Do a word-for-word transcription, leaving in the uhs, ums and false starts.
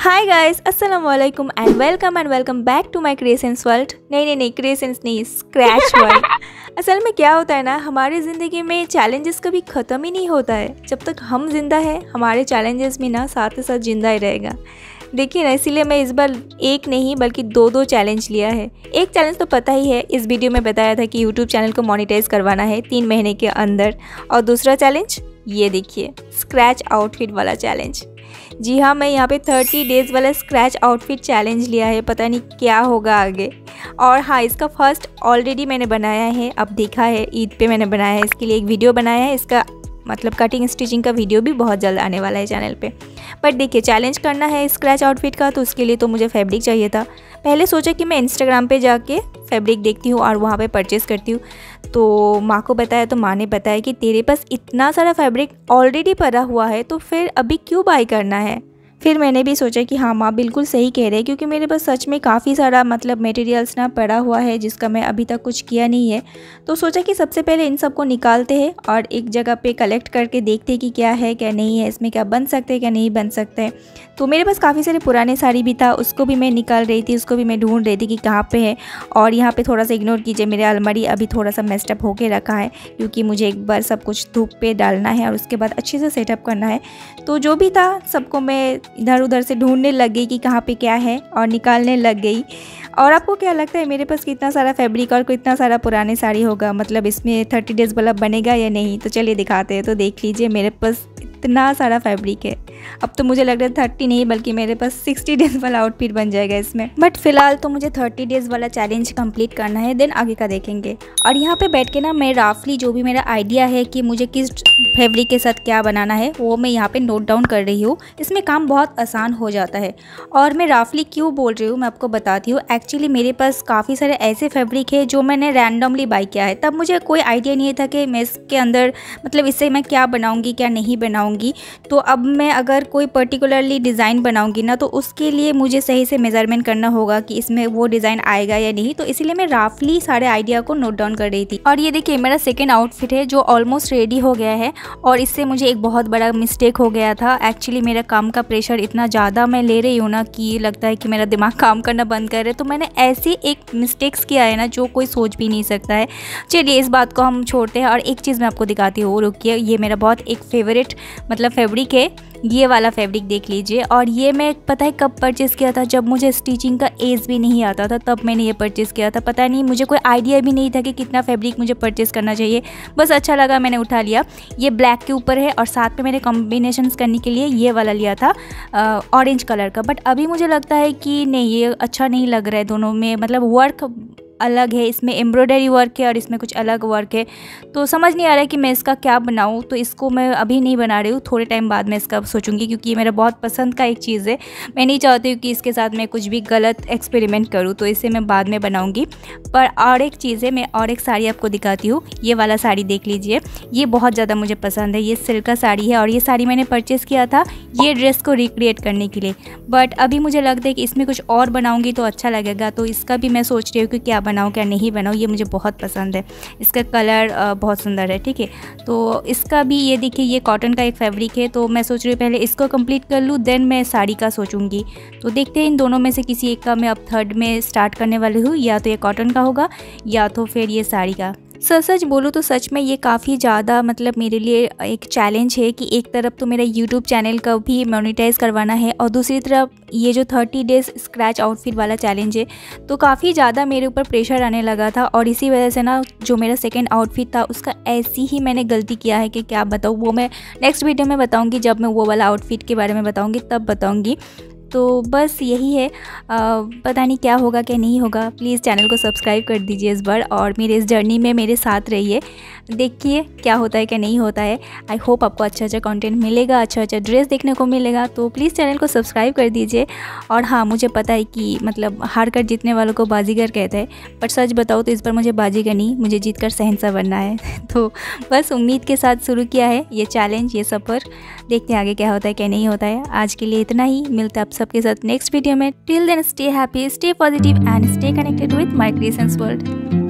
हाय guys, अस्सलाम वालेकुम and welcome and welcome back to my creations world. नहीं नहीं नहीं क्रिएशंस नहीं, स्क्रैच वर्ल्ड। असल में क्या होता है ना, हमारी ज़िंदगी में चैलेंजेस कभी ख़त्म ही नहीं होता है। जब तक हम जिंदा है हमारे चैलेंजेस भी ना साथ ही साथ जिंदा ही रहेगा। देखिए ना, इसीलिए मैं इस बार एक नहीं बल्कि दो दो चैलेंज लिया है। एक चैलेंज तो पता ही है, इस वीडियो में बताया था कि यूट्यूब चैनल को मोनेटाइज करवाना है तीन महीने के अंदर। और दूसरा चैलेंज ये देखिए, स्क्रैच आउटफिट वाला चैलेंज। जी हाँ, मैं यहाँ पे थर्टी डेज़ वाला स्क्रैच आउटफिट चैलेंज लिया है। पता नहीं क्या होगा आगे। और हाँ, इसका फर्स्ट ऑलरेडी मैंने बनाया है, अब देखा है ईद पे मैंने बनाया है। इसके लिए एक वीडियो बनाया है, इसका मतलब कटिंग स्टिचिंग का वीडियो भी बहुत जल्द आने वाला है चैनल पे। बट देखिए, चैलेंज करना है स्क्रैच आउटफिट का, तो उसके लिए तो मुझे फैब्रिक चाहिए था। पहले सोचा कि मैं इंस्टाग्राम पे जाके फैब्रिक देखती हूँ और वहाँ पे परचेज़ करती हूँ। तो माँ को बताया तो माँ ने बताया कि तेरे पास इतना सारा फैब्रिक ऑलरेडी पड़ा हुआ है, तो फिर अभी क्यों बाय करना है। फिर मैंने भी सोचा कि हाँ माँ बिल्कुल सही कह रहे हैं, क्योंकि मेरे पास सच में काफ़ी सारा मतलब मटेरियल्स ना पड़ा हुआ है जिसका मैं अभी तक कुछ किया नहीं है। तो सोचा कि सबसे पहले इन सबको निकालते हैं और एक जगह पे कलेक्ट करके देखते हैं कि क्या है क्या नहीं है, इसमें क्या बन सकते हैं क्या नहीं बन सकते हैं। तो मेरे पास काफ़ी सारे पुराने साड़ी भी था, उसको भी मैं निकाल रही थी, उसको भी मैं ढूंढ रही थी कि कहाँ पे है। और यहाँ पे थोड़ा सा इग्नोर कीजिए, मेरे अलमारी अभी थोड़ा सा मेस्टअप होके रखा है, क्योंकि मुझे एक बार सब कुछ धूप पे डालना है और उसके बाद अच्छे से सेटअप करना है। तो जो भी था सबको मैं इधर उधर से ढूंढने लग गई कि कहाँ पे क्या है और निकालने लग गई। और आपको क्या लगता है मेरे पास कितना सारा फैब्रिक और कितना सारा पुराने साड़ी होगा, मतलब इसमें थर्टी डेज़ वाला बनेगा या नहीं? तो चलिए दिखाते हैं। तो देख लीजिए, मेरे पास इतना सारा फैब्रिक है। अब तो मुझे लग रहा है थर्टी नहीं बल्कि मेरे पास सिक्सटी डेज़ वाला आउटफिट बन जाएगा इसमें। बट फिलहाल तो मुझे थर्टी डेज़ वाला चैलेंज कंप्लीट करना है, देन आगे का देखेंगे। और यहाँ पे बैठ के ना मैं राफली जो भी मेरा आइडिया है कि मुझे किस फैब्रिक के साथ क्या बनाना है, वो मैं यहाँ पे नोट डाउन कर रही हूँ। इसमें काम बहुत आसान हो जाता है। और मैं राफली क्यों बोल रही हूँ मैं आपको बताती हूँ। एक्चुअली मेरे पास काफ़ी सारे ऐसे फैब्रिक है जो मैंने रैंडमली बाई किया है। तब मुझे कोई आइडिया नहीं था कि मैं इसके अंदर मतलब इससे मैं क्या बनाऊँगी क्या नहीं बनाऊँगी। तो अब मैं अगर कोई पर्टिकुलरली डिज़ाइन बनाऊँगी ना, तो उसके लिए मुझे सही से मेज़रमेंट करना होगा कि इसमें वो डिज़ाइन आएगा या नहीं। तो इसीलिए मैं राफली सारे आइडिया को नोट डाउन कर रही थी। और ये देखिए, मेरा सेकेंड आउटफिट है जो ऑलमोस्ट रेडी हो गया है। और इससे मुझे एक बहुत बड़ा मिस्टेक हो गया था। एक्चुअली मेरा काम का प्रेशर इतना ज़्यादा मैं ले रही हूँ ना कि लगता है कि मेरा दिमाग काम करना बंद कर रहे। तो मैंने ऐसे एक मिस्टेक्स किया है ना जो कोई सोच भी नहीं सकता है। चलिए इस बात को हम छोड़ते हैं और एक चीज़ मैं आपको दिखाती हूँ, रुकिए। ये मेरा बहुत एक फेवरेट मतलब फैब्रिक है, ये वाला फैब्रिक देख लीजिए। और ये मैं पता है कब परचेज़ किया था, जब मुझे स्टिचिंग का एज भी नहीं आता था, तब मैंने ये परचेज़ किया था। पता नहीं, मुझे कोई आइडिया भी नहीं था कि कितना फैब्रिक मुझे परचेज़ करना चाहिए, बस अच्छा लगा मैंने उठा लिया। ये ब्लैक के ऊपर है और साथ में मैंने कॉम्बिनेशंस करने के लिए ये वाला लिया था ऑरेंज कलर का। बट अभी मुझे लगता है कि नहीं, ये अच्छा नहीं लग रहा है दोनों में, मतलब वर्क अलग है, इसमें एम्ब्रॉयडरी वर्क है और इसमें कुछ अलग वर्क है। तो समझ नहीं आ रहा है कि मैं इसका क्या बनाऊँ। तो इसको मैं अभी नहीं बना रही हूँ, थोड़े टाइम बाद मैं इसका सोचूंगी, क्योंकि ये मेरा बहुत पसंद का एक चीज़ है। मैं नहीं चाहती हूँ कि इसके साथ मैं कुछ भी गलत एक्सपेरिमेंट करूँ, तो इसे मैं बाद में बनाऊँगी। पर और एक चीज़ है, मैं और एक साड़ी आपको दिखाती हूँ। ये वाला साड़ी देख लीजिए, ये बहुत ज़्यादा मुझे पसंद है। ये सिल्क का साड़ी है और ये साड़ी मैंने परचेज़ किया था ये ड्रेस को रिक्रिएट करने के लिए। बट अभी मुझे लगता है कि इसमें कुछ और बनाऊँगी तो अच्छा लगेगा। तो इसका भी मैं सोच रही हूँ कि क्या बनाऊँ क्या नहीं बनाऊँ। ये मुझे बहुत पसंद है, इसका कलर बहुत सुंदर है। ठीक है, तो इसका भी ये देखिए, ये कॉटन का एक फैब्रिक है। तो मैं सोच रही हूँ पहले इसको कंप्लीट कर लूँ, देन मैं साड़ी का सोचूंगी। तो देखते हैं इन दोनों में से किसी एक का मैं अब थर्ड में स्टार्ट करने वाली हूँ। या तो ये कॉटन का होगा या तो फिर ये साड़ी का। सच सच बोलूँ तो सच में ये काफ़ी ज़्यादा मतलब मेरे लिए एक चैलेंज है कि एक तरफ तो मेरा यूट्यूब चैनल का भी मोनेटाइज करवाना है और दूसरी तरफ ये जो थर्टी डेज़ स्क्रैच आउटफिट वाला चैलेंज है। तो काफ़ी ज़्यादा मेरे ऊपर प्रेशर आने लगा था। और इसी वजह से ना जो मेरा सेकंड आउटफिट था उसका ऐसी ही मैंने गलती किया है कि क्या बताऊँ, वो मैं नेक्स्ट वीडियो में बताऊँगी। जब मैं वो वाला आउटफिट के बारे में बताऊँगी तब बताऊँगी। तो बस यही है, आ, पता नहीं क्या होगा क्या नहीं होगा। प्लीज़ चैनल को सब्सक्राइब कर दीजिए इस बार और मेरे इस जर्नी में मेरे साथ रहिए, देखिए क्या होता है क्या नहीं होता है। आई होप आपको अच्छा अच्छा कंटेंट मिलेगा, अच्छा अच्छा ड्रेस देखने को मिलेगा। तो प्लीज़ चैनल को सब्सक्राइब कर दीजिए। और हाँ, मुझे पता है कि मतलब हार कर जीतने वालों को बाजीगर कहते हैं, पर सच बताओ तो इस बार मुझे बाजीगर नहीं, मुझे जीत कर शहंशाह बनना है। तो बस उम्मीद के साथ शुरू किया है ये चैलेंज, ये सफ़र। देखते हैं आगे क्या होता है क्या नहीं होता है। आज के लिए इतना ही, मिलते हैं आप सबके साथ नेक्स्ट वीडियो में। Till then stay happy, stay positive and stay connected with my creations world.